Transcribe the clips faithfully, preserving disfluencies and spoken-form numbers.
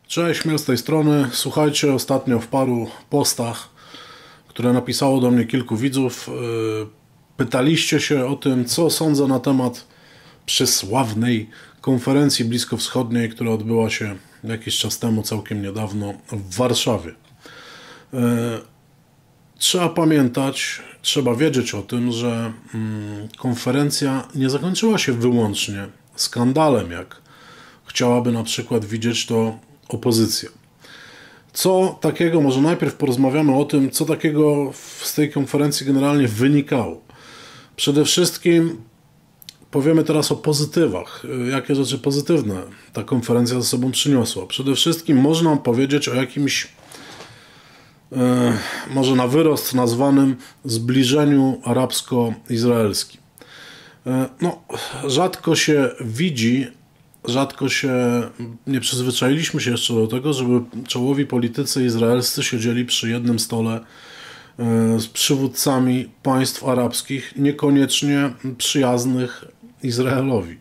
Cześć, Miel z tej strony. Słuchajcie, ostatnio w paru postach, które napisało do mnie kilku widzów, yy, pytaliście się o tym, co sądzę na temat przesławnej konferencji bliskowschodniej, która odbyła się jakiś czas temu, całkiem niedawno, w Warszawie. Yy, trzeba pamiętać, trzeba wiedzieć o tym, że yy, konferencja nie zakończyła się wyłącznie skandalem, jak chciałaby na przykład widzieć to opozycja. Co takiego, może najpierw porozmawiamy o tym, co takiego z tej konferencji generalnie wynikało. Przede wszystkim powiemy teraz o pozytywach. Jakie rzeczy pozytywne ta konferencja ze sobą przyniosła. Przede wszystkim można powiedzieć o jakimś, e, może na wyrost nazwanym, zbliżeniu arabsko-izraelskim. E, no, rzadko się widzi, Rzadko się, nie przyzwyczailiśmy się jeszcze do tego, żeby czołowi politycy izraelscy siedzieli przy jednym stole z przywódcami państw arabskich, niekoniecznie przyjaznych Izraelowi.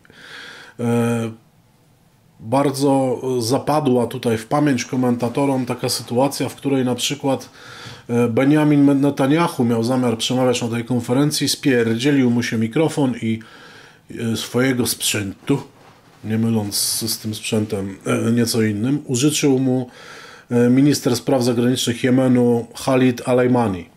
Bardzo zapadła tutaj w pamięć komentatorom taka sytuacja, w której na przykład Benjamin Netanyahu miał zamiar przemawiać na tej konferencji, spierdzielił mu się mikrofon i swojego sprzętu, nie myląc z tym sprzętem nieco innym, użyczył mu minister spraw zagranicznych Jemenu Khalid al-Aymani.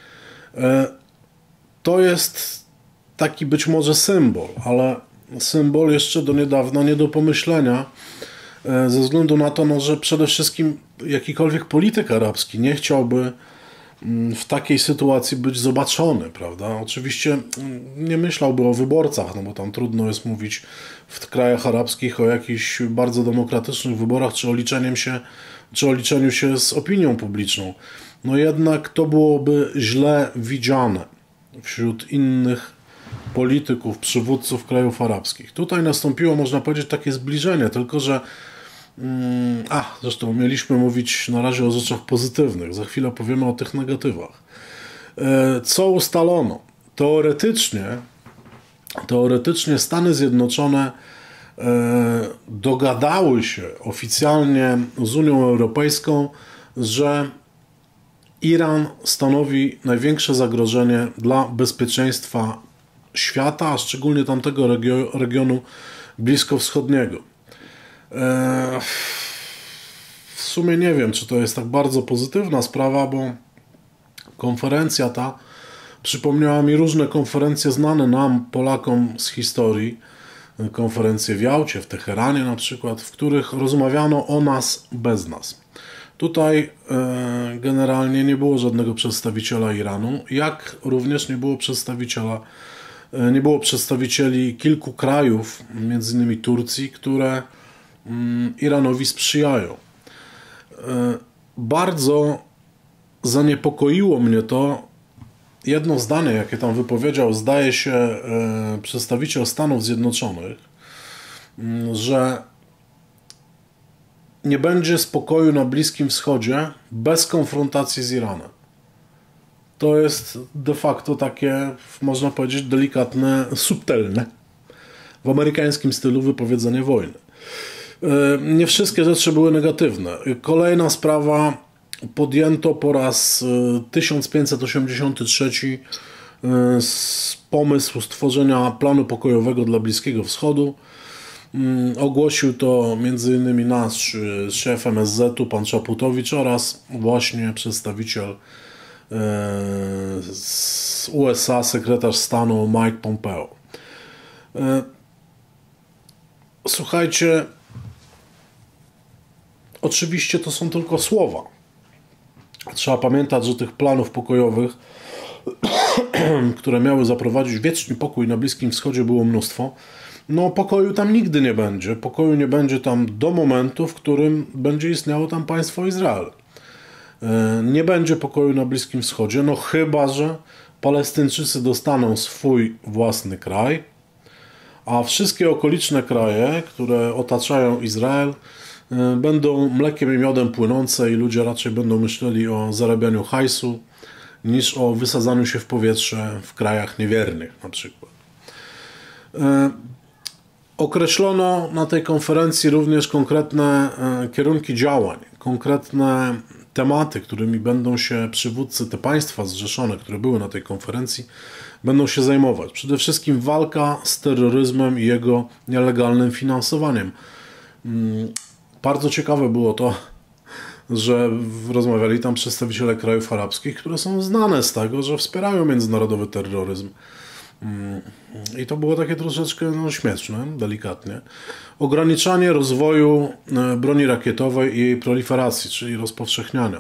To jest taki być może symbol, ale symbol jeszcze do niedawna nie do pomyślenia, ze względu na to, no, że przede wszystkim jakikolwiek polityk arabski nie chciałby w takiej sytuacji być zobaczony, prawda? Oczywiście nie myślałby o wyborcach, no bo tam trudno jest mówić w krajach arabskich o jakichś bardzo demokratycznych wyborach, czy o liczeniem się, czy o liczeniu się z opinią publiczną. No jednak to byłoby źle widziane wśród innych polityków, przywódców krajów arabskich. Tutaj nastąpiło, można powiedzieć, takie zbliżenie, tylko że A, zresztą mieliśmy mówić na razie o rzeczach pozytywnych. Za chwilę powiemy o tych negatywach. Co ustalono? Teoretycznie, teoretycznie Stany Zjednoczone dogadały się oficjalnie z Unią Europejską, że Iran stanowi największe zagrożenie dla bezpieczeństwa świata, a szczególnie tamtego regionu bliskowschodniego. W sumie nie wiem, czy to jest tak bardzo pozytywna sprawa, bo konferencja ta przypomniała mi różne konferencje znane nam, Polakom, z historii. Konferencje w Jałcie, w Teheranie na przykład, w których rozmawiano o nas bez nas. Tutaj e, generalnie nie było żadnego przedstawiciela Iranu, jak również nie było przedstawiciela, e, nie było przedstawicieli kilku krajów, między innymi Turcji, które Iranowi sprzyjają. Bardzo zaniepokoiło mnie to jedno zdanie, jakie tam wypowiedział, zdaje się, przedstawiciel Stanów Zjednoczonych, że nie będzie spokoju na Bliskim Wschodzie bez konfrontacji z Iranem. To jest de facto takie, można powiedzieć, delikatne, subtelne, w amerykańskim stylu wypowiedzenie wojny. Nie wszystkie rzeczy były negatywne. Kolejna sprawa, podjęto po raz tysiąc pięćset osiemdziesiąty trzeci pomysł stworzenia planu pokojowego dla Bliskiego Wschodu. Ogłosił to między innymi nasz szef M S Z-u, pan Czaputowicz, oraz właśnie przedstawiciel z U S A, sekretarz stanu Mike Pompeo. Słuchajcie, oczywiście to są tylko słowa. Trzeba pamiętać, że tych planów pokojowych, które miały zaprowadzić wieczny pokój na Bliskim Wschodzie, było mnóstwo. No, pokoju tam nigdy nie będzie. Pokoju nie będzie tam do momentu, w którym będzie istniało tam państwo Izrael. Nie będzie pokoju na Bliskim Wschodzie, no chyba że Palestyńczycy dostaną swój własny kraj, a wszystkie okoliczne kraje, które otaczają Izrael, będą mlekiem i miodem płynące i ludzie raczej będą myśleli o zarabianiu hajsu niż o wysadzaniu się w powietrze w krajach niewiernych na przykład. Określono na tej konferencji również konkretne kierunki działań, konkretne tematy, którymi będą się przywódcy, te państwa zrzeszone, które były na tej konferencji, będą się zajmować. Przede wszystkim walka z terroryzmem i jego nielegalnym finansowaniem. Bardzo ciekawe było to, że rozmawiali tam przedstawiciele krajów arabskich, które są znane z tego, że wspierają międzynarodowy terroryzm. I to było takie troszeczkę no, śmieszne, delikatnie. Ograniczanie rozwoju broni rakietowej i jej proliferacji, czyli rozpowszechniania.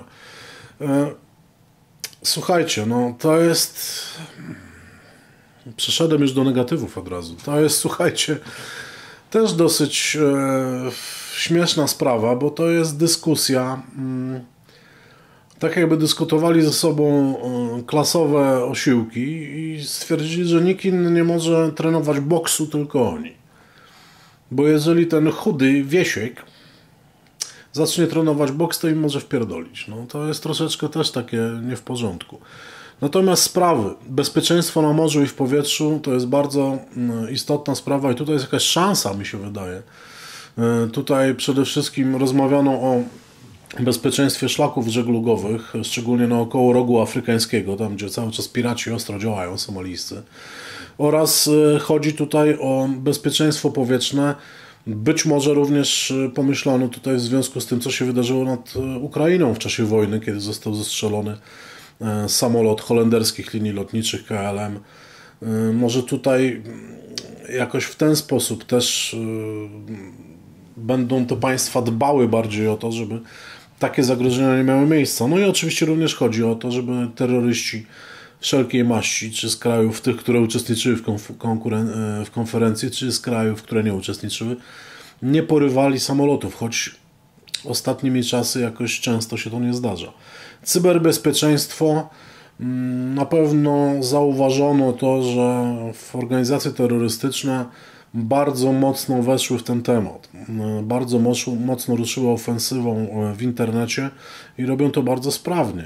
Słuchajcie, no to jest... Przeszedłem już do negatywów od razu. To jest, słuchajcie, też dosyć e, śmieszna sprawa, bo to jest dyskusja... Mm, tak jakby dyskutowali ze sobą klasowe osiłki i stwierdzili, że nikt inny nie może trenować boksu, tylko oni. Bo jeżeli ten chudy Wiesiek zacznie trenować boks, to im może wpierdolić. No, to jest troszeczkę też takie nie w porządku. Natomiast sprawy, bezpieczeństwo na morzu i w powietrzu to jest bardzo istotna sprawa i tutaj jest jakaś szansa, mi się wydaje. Tutaj przede wszystkim rozmawiano o bezpieczeństwie szlaków żeglugowych, szczególnie naokoło rogu afrykańskiego, tam gdzie cały czas piraci ostro działają, somalijscy. Oraz chodzi tutaj o bezpieczeństwo powietrzne. Być może również pomyślano tutaj w związku z tym, co się wydarzyło nad Ukrainą w czasie wojny, kiedy został zestrzelony samolot holenderskich linii lotniczych K L M. Może tutaj jakoś w ten sposób też będą te państwa dbały bardziej o to, żeby takie zagrożenia nie miały miejsca. No i oczywiście również chodzi o to, żeby terroryści wszelkiej maści, czy z krajów tych, które uczestniczyły w, konkuren- w konferencji, czy z krajów, które nie uczestniczyły, nie porywali samolotów, choć ostatnimi czasy jakoś często się to nie zdarza. Cyberbezpieczeństwo. Na pewno zauważono to, że organizacje terrorystyczne bardzo mocno weszły w ten temat. Bardzo mocno ruszyły ofensywą w internecie i robią to bardzo sprawnie.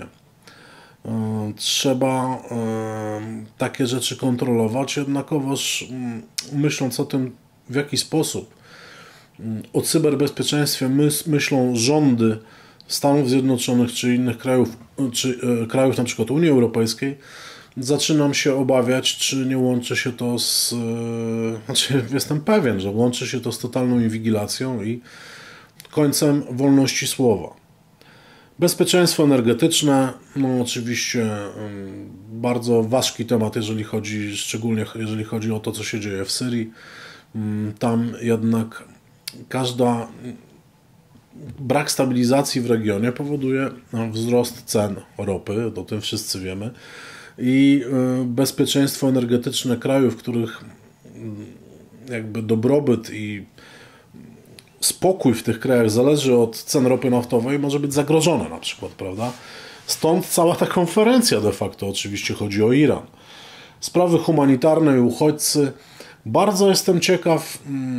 Trzeba takie rzeczy kontrolować, jednakowoż myśląc o tym, w jaki sposób o cyberbezpieczeństwie myślą rządy Stanów Zjednoczonych czy innych krajów, czy krajów na przykład Unii Europejskiej, zaczynam się obawiać, czy nie łączy się to z... Znaczy jestem pewien, że łączy się to z totalną inwigilacją i końcem wolności słowa. Bezpieczeństwo energetyczne, no oczywiście bardzo ważki temat, jeżeli chodzi, szczególnie jeżeli chodzi o to, co się dzieje w Syrii. Tam jednak każda... Brak stabilizacji w regionie powoduje wzrost cen ropy, o tym wszyscy wiemy. I bezpieczeństwo energetyczne krajów, w których jakby dobrobyt i spokój w tych krajach zależy od cen ropy naftowej, może być zagrożone na przykład, prawda? Stąd cała ta konferencja de facto, oczywiście chodzi o Iran. Sprawy humanitarne i uchodźcy. Bardzo jestem ciekaw,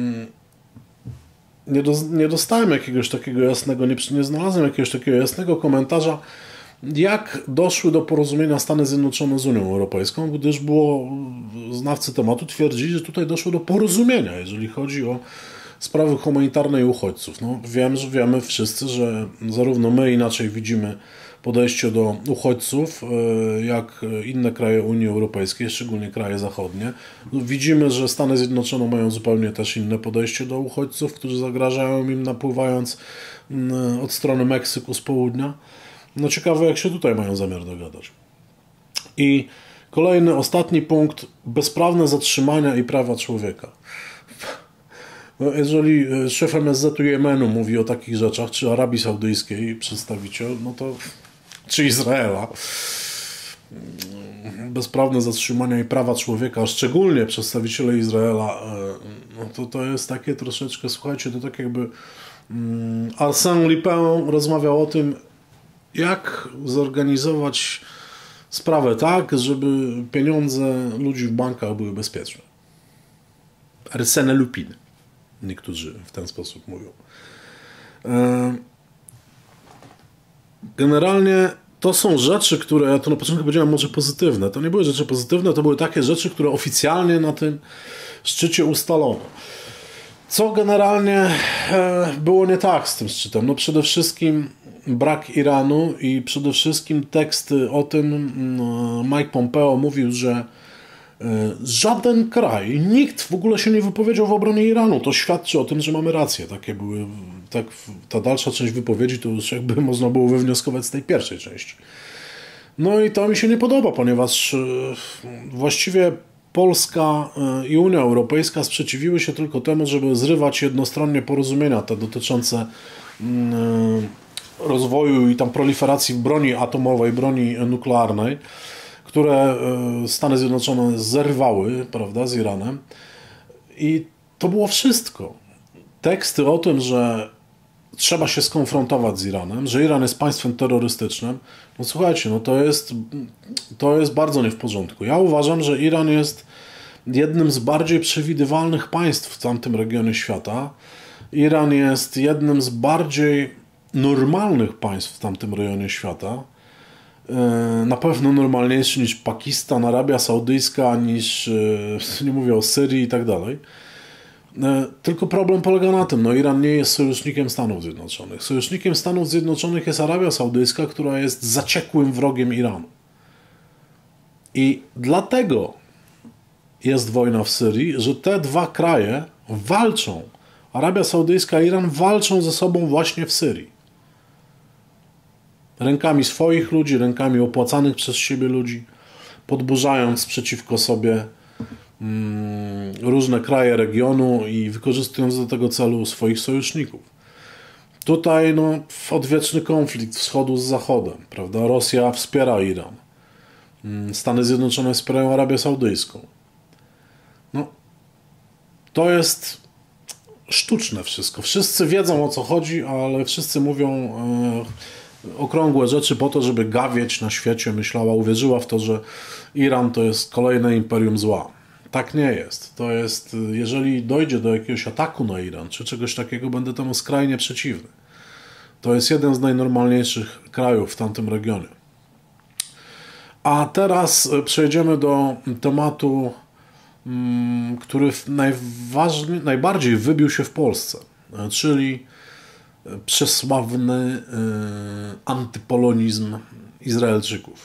nie, do, nie dostałem jakiegoś takiego jasnego, nie, nie znalazłem jakiegoś takiego jasnego komentarza, jak doszły do porozumienia Stany Zjednoczone z Unią Europejską, gdyż było, znawcy tematu twierdzili, że tutaj doszło do porozumienia, jeżeli chodzi o sprawy humanitarne i uchodźców. No, wiem, że wiemy wszyscy, że zarówno my inaczej widzimy podejście do uchodźców, jak inne kraje Unii Europejskiej, szczególnie kraje zachodnie. Widzimy, że Stany Zjednoczone mają zupełnie też inne podejście do uchodźców, którzy zagrażają im napływając od strony Meksyku z południa. No ciekawe, jak się tutaj mają zamiar dogadać. I kolejny, ostatni punkt, bezprawne zatrzymania i prawa człowieka. No, jeżeli szef M S Z-u Jemenu mówi o takich rzeczach, czy Arabii Saudyjskiej przedstawiciel, no to czy Izraela, bezprawne zatrzymania i prawa człowieka, szczególnie przedstawiciele Izraela, no to to jest takie troszeczkę, słuchajcie, to tak jakby um, Arsène Lupin rozmawiał o tym, jak zorganizować sprawę tak, żeby pieniądze ludzi w bankach były bezpieczne. Arsène Lupin. Niektórzy w ten sposób mówią. Generalnie to są rzeczy, które, ja to na początku powiedziałem, może pozytywne. To nie były rzeczy pozytywne, to były takie rzeczy, które oficjalnie na tym szczycie ustalono. Co generalnie było nie tak z tym szczytem? No przede wszystkim brak Iranu i przede wszystkim teksty o tym, Mike Pompeo mówił, że żaden kraj, nikt w ogóle się nie wypowiedział w obronie Iranu. To świadczy o tym, że mamy rację. Takie były, tak, ta dalsza część wypowiedzi to już jakby można było wywnioskować z tej pierwszej części. No i to mi się nie podoba, ponieważ właściwie Polska i Unia Europejska sprzeciwiły się tylko temu, żeby zrywać jednostronnie porozumienia te dotyczące rozwoju i tam proliferacji broni atomowej, broni nuklearnej, które Stany Zjednoczone zerwały, prawda, z Iranem. I to było wszystko. Teksty o tym, że trzeba się skonfrontować z Iranem, że Iran jest państwem terrorystycznym, no słuchajcie, no to jest, to jest bardzo nie w porządku. Ja uważam, że Iran jest jednym z bardziej przewidywalnych państw w tamtym regionie świata. Iran jest jednym z bardziej normalnych państw w tamtym rejonie świata. Na pewno normalniejszy niż Pakistan, Arabia Saudyjska, niż, nie mówię o Syrii i tak dalej. Tylko problem polega na tym, no Iran nie jest sojusznikiem Stanów Zjednoczonych. Sojusznikiem Stanów Zjednoczonych jest Arabia Saudyjska, która jest zaciekłym wrogiem Iranu. I dlatego jest wojna w Syrii, że te dwa kraje walczą. Arabia Saudyjska i Iran walczą ze sobą właśnie w Syrii. Rękami swoich ludzi, rękami opłacanych przez siebie ludzi, podburzając przeciwko sobie mm, różne kraje regionu i wykorzystując do tego celu swoich sojuszników. Tutaj no, odwieczny konflikt wschodu z zachodem, prawda? Rosja wspiera Iran. Stany Zjednoczone wspierają Arabię Saudyjską. No, to jest sztuczne wszystko. Wszyscy wiedzą, o co chodzi, ale wszyscy mówią e, okrągłe rzeczy po to, żeby gawieć na świecie. Myślała, uwierzyła w to, że Iran to jest kolejne imperium zła. Tak nie jest. To jest, jeżeli dojdzie do jakiegoś ataku na Iran, czy czegoś takiego, będę temu skrajnie przeciwny. To jest jeden z najnormalniejszych krajów w tamtym regionie. A teraz przejdziemy do tematu, który najważniej, najbardziej wybił się w Polsce, czyli przesławny antypolonizm Izraelczyków.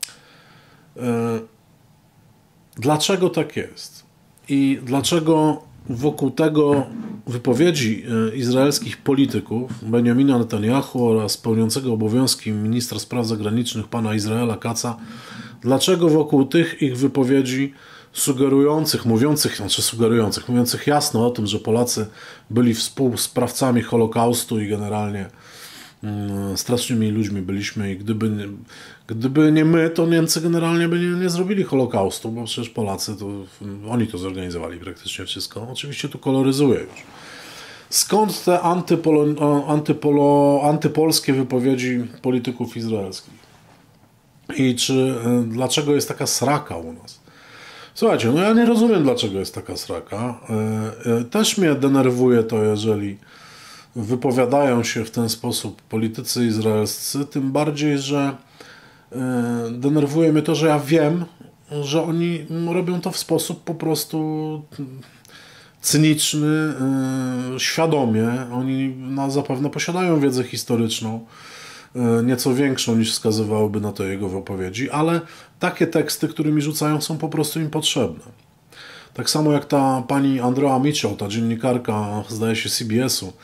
Dlaczego tak jest? I dlaczego wokół tego wypowiedzi izraelskich polityków Benjamina Netanyahu oraz pełniącego obowiązki ministra spraw zagranicznych pana Izraela Katza, dlaczego wokół tych ich wypowiedzi sugerujących, mówiących, znaczy sugerujących, mówiących jasno o tym, że Polacy byli współsprawcami Holokaustu i generalnie mm, strasznymi ludźmi byliśmy i gdyby nie, gdyby nie my, to Niemcy generalnie by nie, nie zrobili Holokaustu, bo przecież Polacy, to oni to zorganizowali praktycznie wszystko. Oczywiście tu koloryzuję już. Skąd te antypolo, antypolo, antypolskie wypowiedzi polityków izraelskich? I czy, dlaczego jest taka sraka u nas? Słuchajcie, no ja nie rozumiem, dlaczego jest taka sraka. Też mnie denerwuje to, jeżeli wypowiadają się w ten sposób politycy izraelscy, tym bardziej, że denerwuje mnie to, że ja wiem, że oni robią to w sposób po prostu cyniczny, świadomie. Oni no, zapewne posiadają wiedzę historyczną, nieco większą niż wskazywałyby na to jego wypowiedzi, ale takie teksty, którymi rzucają, są po prostu im potrzebne. Tak samo jak ta pani Andrea Mitchell, ta dziennikarka, zdaje się, C B S-u,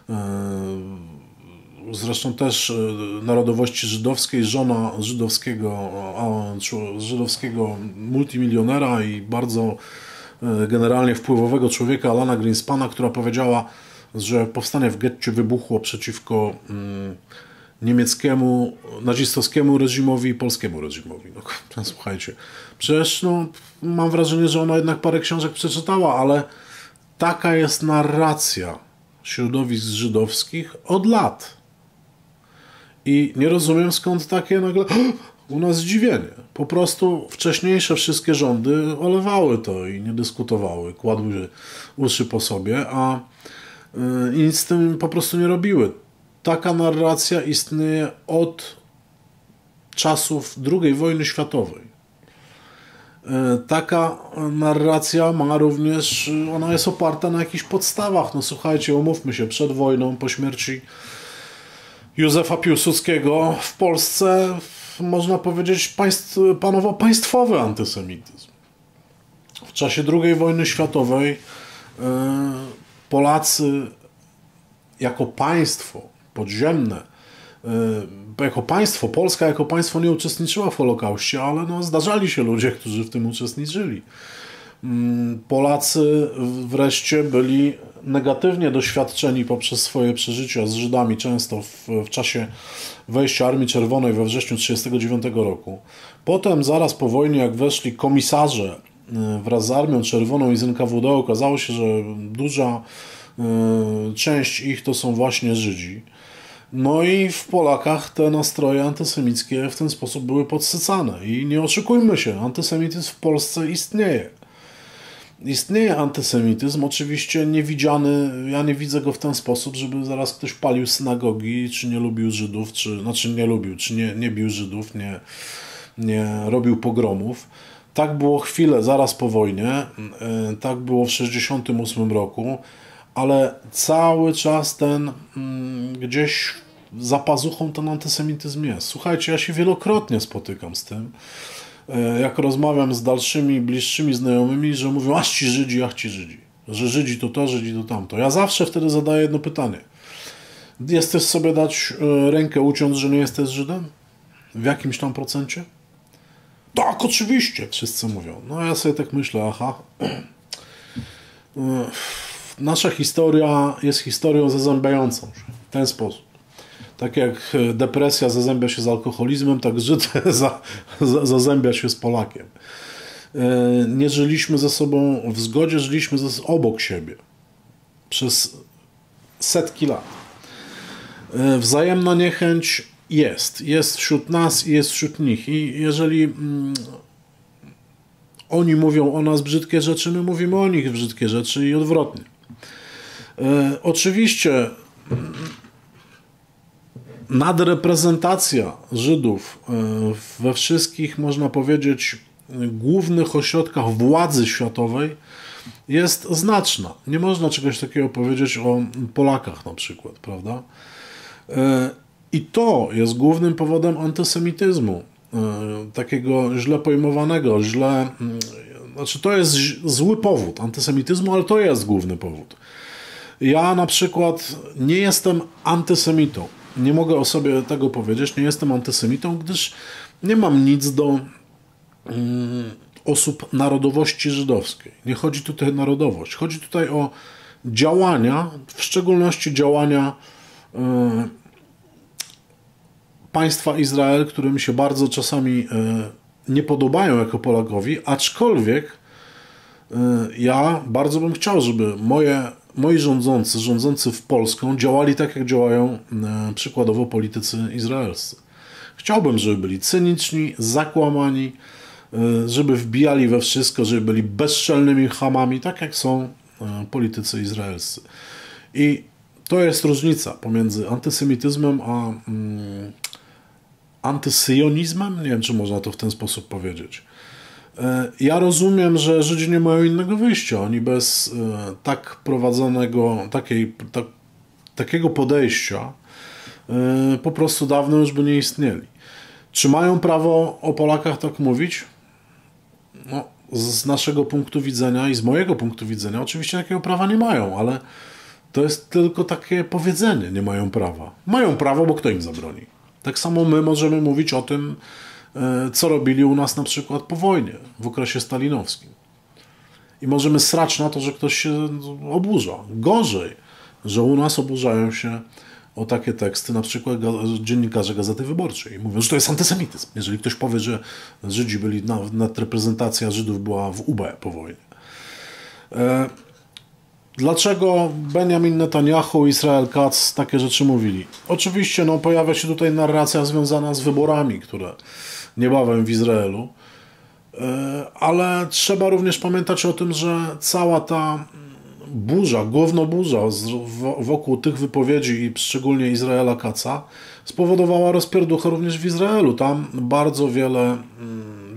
zresztą też narodowości żydowskiej, żona żydowskiego, żydowskiego multimilionera i bardzo generalnie wpływowego człowieka Alana Greenspana, która powiedziała, że powstanie w getcie wybuchło przeciwko niemieckiemu, nazistowskiemu reżimowi i polskiemu reżimowi. No, słuchajcie, przecież no, mam wrażenie, że ona jednak parę książek przeczytała, ale taka jest narracja środowisk żydowskich od lat. I nie rozumiem, skąd takie nagle u nas zdziwienie. Po prostu wcześniejsze wszystkie rządy olewały to i nie dyskutowały, kładły uszy po sobie, a i nic z tym po prostu nie robiły. Taka narracja istnieje od czasów drugiej wojny światowej. taka narracja ma również, ona jest oparta na jakichś podstawach. No słuchajcie, umówmy się, przed wojną, po śmierci Józefa Piłsudskiego w Polsce, można powiedzieć, państw, panował państwowy antysemityzm. W czasie drugiej wojny światowej Polacy jako państwo podziemne, jako państwo, Polska jako państwo nie uczestniczyła w Holokauście, ale no, zdarzali się ludzie, którzy w tym uczestniczyli. Polacy wreszcie byli negatywnie doświadczeni poprzez swoje przeżycia z Żydami, często w, w czasie wejścia Armii Czerwonej we wrześniu tysiąc dziewięćset trzydziestego dziewiątego roku. Potem, zaraz po wojnie, jak weszli komisarze wraz z Armią Czerwoną i z N K W D, okazało się, że duża y, część ich to są właśnie Żydzi. No i w Polakach te nastroje antysemickie w ten sposób były podsycane. I nie oszukujmy się, antysemityzm w Polsce istnieje. Istnieje antysemityzm, oczywiście niewidziany, ja nie widzę go w ten sposób, żeby zaraz ktoś palił synagogi, czy nie lubił Żydów, czy, znaczy nie lubił, czy nie, nie bił Żydów, nie, nie robił pogromów. Tak było chwilę zaraz po wojnie, tak było w sześćdziesiątym ósmym roku, ale cały czas ten gdzieś za pazuchą ten antysemityzm jest. Słuchajcie, ja się wielokrotnie spotykam z tym, jak rozmawiam z dalszymi, bliższymi znajomymi, że mówią, ach ci Żydzi, ach ci Żydzi. Że Żydzi to to, Żydzi to tamto. Ja zawsze wtedy zadaję jedno pytanie. Jesteś sobie dać rękę uciąć, że nie jesteś Żydem? W jakimś tam procencie? Tak, oczywiście, wszyscy mówią. No ja sobie tak myślę, aha. Nasza historia jest historią zazębiającą się w ten sposób. Tak jak depresja zazębia się z alkoholizmem, tak Żyd za, za, zazębia się z Polakiem. Nie żyliśmy ze sobą w zgodzie, żyliśmy ze, obok siebie przez setki lat. Wzajemna niechęć jest. Jest wśród nas i jest wśród nich. I jeżeli mm, oni mówią o nas brzydkie rzeczy, my mówimy o nich brzydkie rzeczy i odwrotnie. E, oczywiście nadreprezentacja Żydów we wszystkich, można powiedzieć, głównych ośrodkach władzy światowej jest znaczna. Nie można czegoś takiego powiedzieć o Polakach na przykład, prawda? I to jest głównym powodem antysemityzmu, takiego źle pojmowanego, źle... Znaczy to jest zły powód antysemityzmu, ale to jest główny powód. Ja na przykład nie jestem antysemitą. Nie mogę o sobie tego powiedzieć, nie jestem antysemitą, gdyż nie mam nic do mm, osób narodowości żydowskiej. Nie chodzi tutaj o narodowość. Chodzi tutaj o działania, w szczególności działania y, państwa Izrael, które mi się bardzo czasami y, nie podobają jako Polakowi, aczkolwiek y, ja bardzo bym chciał, żeby moje moi rządzący, rządzący w Polską działali tak, jak działają e, przykładowo politycy izraelscy. Chciałbym, żeby byli cyniczni, zakłamani, e, żeby wbijali we wszystko, żeby byli bezczelnymi chamami, tak jak są e, politycy izraelscy. I to jest różnica pomiędzy antysemityzmem a mm, antysyjonizmem. Nie wiem, czy można to w ten sposób powiedzieć. Ja rozumiem, że Żydzi nie mają innego wyjścia. Oni bez e, tak prowadzonego, takiej, ta, takiego podejścia e, po prostu dawno już by nie istnieli. Czy mają prawo o Polakach tak mówić? No, z naszego punktu widzenia i z mojego punktu widzenia oczywiście takiego prawa nie mają, ale to jest tylko takie powiedzenie, nie mają prawa. Mają prawo, bo kto im zabroni? Tak samo my możemy mówić o tym, co robili u nas na przykład po wojnie, w okresie stalinowskim. I możemy srać na to, że ktoś się oburza. Gorzej, że u nas oburzają się o takie teksty, na przykład dziennikarze Gazety Wyborczej. I mówią, że to jest antysemityzm. Jeżeli ktoś powie, że Żydzi byli, nadreprezentacja Żydów była w U B po wojnie. E, dlaczego Benjamin Netanyahu i Israel Katz takie rzeczy mówili? Oczywiście no, pojawia się tutaj narracja związana z wyborami, które niebawem w Izraelu, ale trzeba również pamiętać o tym, że cała ta burza, głównoburza wokół tych wypowiedzi i szczególnie Izraela Katza spowodowała rozpierduchę również w Izraelu. Tam bardzo wiele,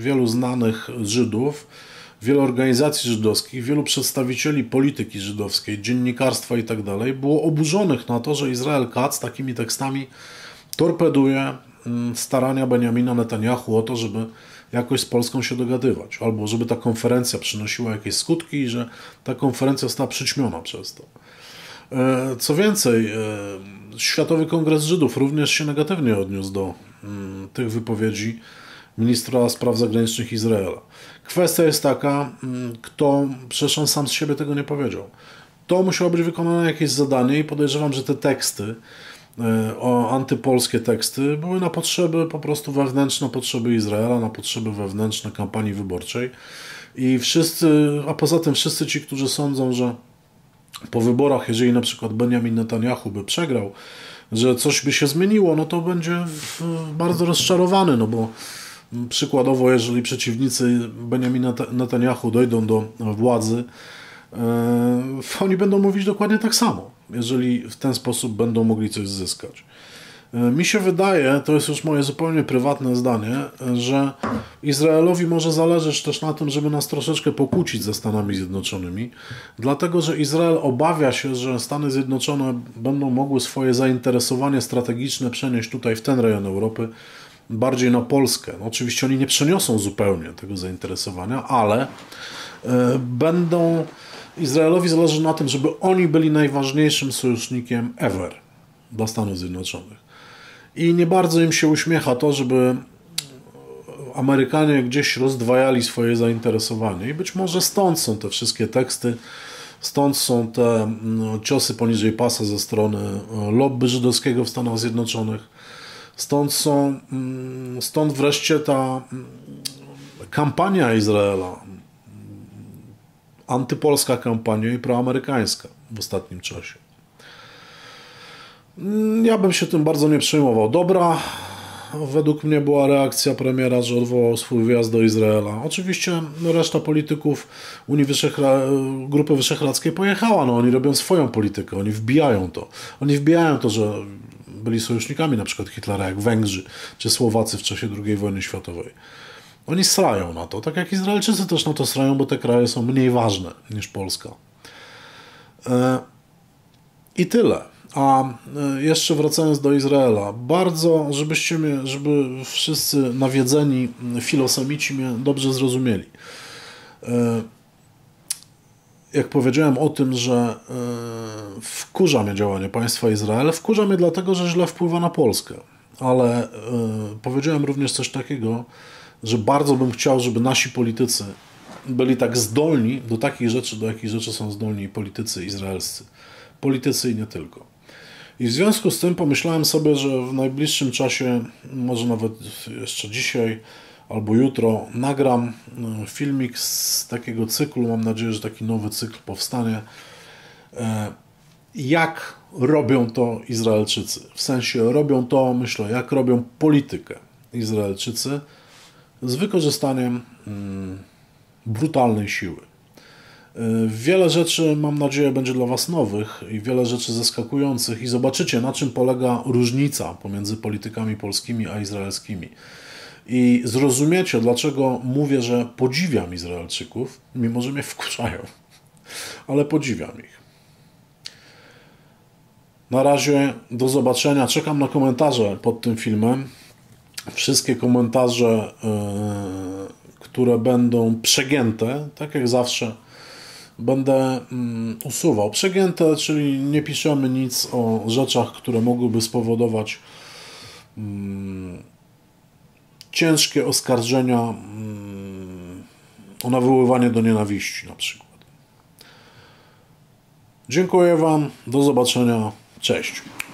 wielu znanych Żydów, wielu organizacji żydowskich, wielu przedstawicieli polityki żydowskiej, dziennikarstwa i tak dalej było oburzonych na to, że Izrael Katz takimi tekstami torpeduje starania Benjamina Netanjahu o to, żeby jakoś z Polską się dogadywać, albo żeby ta konferencja przynosiła jakieś skutki i że ta konferencja została przyćmiona przez to. Co więcej, Światowy Kongres Żydów również się negatywnie odniósł do tych wypowiedzi ministra spraw zagranicznych Izraela. Kwestia jest taka, kto, przecież on sam z siebie tego nie powiedział. To musiało być wykonane jakieś zadanie i podejrzewam, że te teksty, o antypolskie teksty, były na potrzeby po prostu wewnętrzne, potrzeby Izraela, na potrzeby wewnętrzne kampanii wyborczej. I wszyscy, a poza tym wszyscy ci, którzy sądzą, że po wyborach, jeżeli na przykład Benjamin Netanjahu by przegrał, że coś by się zmieniło, no to będzie bardzo rozczarowany, no bo przykładowo, jeżeli przeciwnicy Benjamina Netanjahu dojdą do władzy, oni będą mówić dokładnie tak samo, jeżeli w ten sposób będą mogli coś zyskać. Mi się wydaje, to jest już moje zupełnie prywatne zdanie, że Izraelowi może zależeć też na tym, żeby nas troszeczkę pokłócić ze Stanami Zjednoczonymi, dlatego że Izrael obawia się, że Stany Zjednoczone będą mogły swoje zainteresowanie strategiczne przenieść tutaj w ten rejon Europy, bardziej na Polskę. No, oczywiście oni nie przeniosą zupełnie tego zainteresowania, ale y, będą... Izraelowi zależy na tym, żeby oni byli najważniejszym sojusznikiem ever dla Stanów Zjednoczonych. I nie bardzo im się uśmiecha to, żeby Amerykanie gdzieś rozdwajali swoje zainteresowanie. I być może stąd są te wszystkie teksty, stąd są te ciosy poniżej pasa ze strony lobby żydowskiego w Stanach Zjednoczonych. Stąd są, stąd wreszcie ta kampania Izraela, antypolska kampania i proamerykańska w ostatnim czasie. Ja bym się tym bardzo nie przejmował. Dobra, według mnie była reakcja premiera, że odwołał swój wyjazd do Izraela. Oczywiście reszta polityków Unii Wyszehra... Grupy Wyszehradzkiej pojechała. No, oni robią swoją politykę, oni wbijają to. Oni wbijają to, że byli sojusznikami na przykład Hitlera, jak Węgrzy czy Słowacy w czasie drugiej wojny światowej. Oni srają na to, tak jak Izraelczycy też na to srają, bo te kraje są mniej ważne niż Polska. I tyle. A jeszcze wracając do Izraela, bardzo, żebyście mnie, żeby wszyscy nawiedzeni filosemici mnie dobrze zrozumieli. Jak powiedziałem o tym, że wkurza mnie działanie państwa Izrael, wkurza mnie dlatego, że źle wpływa na Polskę. Ale powiedziałem również coś takiego, że bardzo bym chciał, żeby nasi politycy byli tak zdolni do takich rzeczy, do jakich rzeczy są zdolni politycy izraelscy. Politycy i nie tylko. I w związku z tym pomyślałem sobie, że w najbliższym czasie, może nawet jeszcze dzisiaj albo jutro, nagram filmik z takiego cyklu, mam nadzieję, że taki nowy cykl powstanie, jak robią to Izraelczycy. W sensie robią to, myślę, jak robią politykę Izraelczycy z wykorzystaniem brutalnej siły. Wiele rzeczy, mam nadzieję, będzie dla Was nowych i wiele rzeczy zaskakujących i zobaczycie, na czym polega różnica pomiędzy politykami polskimi a izraelskimi. I zrozumiecie, dlaczego mówię, że podziwiam Izraelczyków, mimo że mnie wkurzają, ale podziwiam ich. Na razie, do zobaczenia. Czekam na komentarze pod tym filmem. Wszystkie komentarze, yy, które będą przegięte, tak jak zawsze, będę mm, usuwał. Przegięte, czyli nie piszemy nic o rzeczach, które mogłyby spowodować mm, ciężkie oskarżenia mm, o nawoływanie do nienawiści na przykład. Dziękuję Wam. Do zobaczenia. Cześć.